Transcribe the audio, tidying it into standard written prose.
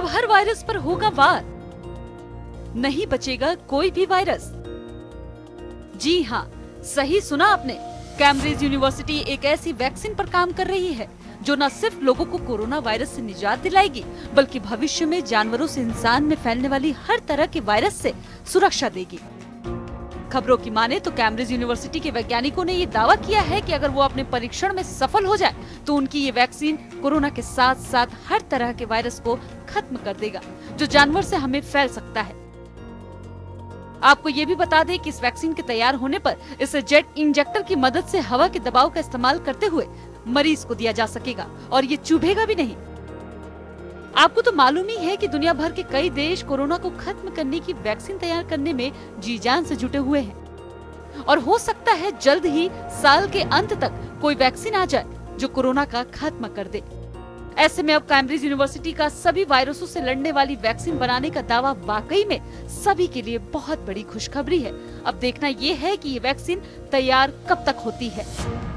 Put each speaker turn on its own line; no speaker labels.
अब हर वायरस पर होगा वार, नहीं बचेगा कोई भी वायरस। जी हाँ, सही सुना आपने। कैम्ब्रिज यूनिवर्सिटी एक ऐसी वैक्सीन पर काम कर रही है जो न सिर्फ लोगों को कोरोना वायरस से निजात दिलाएगी, बल्कि भविष्य में जानवरों से इंसान में फैलने वाली हर तरह के वायरस से सुरक्षा देगी। खबरों की माने तो कैम्ब्रिज यूनिवर्सिटी के वैज्ञानिकों ने ये दावा किया है कि अगर वो अपने परीक्षण में सफल हो जाए तो उनकी ये वैक्सीन कोरोना के साथ साथ हर तरह के वायरस को खत्म कर देगा जो जानवर से हमें फैल सकता है। आपको ये भी बता दें कि इस वैक्सीन के तैयार होने पर इसे जेट इंजेक्टर की मदद से हवा के दबाव का इस्तेमाल करते हुए मरीज को दिया जा सकेगा और ये चुभेगा भी नहीं। आपको तो मालूम ही है कि दुनिया भर के कई देश कोरोना को खत्म करने की वैक्सीन तैयार करने में जी जान से जुटे हुए हैं और हो सकता है जल्द ही साल के अंत तक कोई वैक्सीन आ जाए जो कोरोना का खत्म कर दे। ऐसे में अब कैम्ब्रिज यूनिवर्सिटी का सभी वायरसों से लड़ने वाली वैक्सीन बनाने का दावा वाकई में सभी के लिए बहुत बड़ी खुशखबरी है। अब देखना ये है कि ये वैक्सीन तैयार कब तक होती है।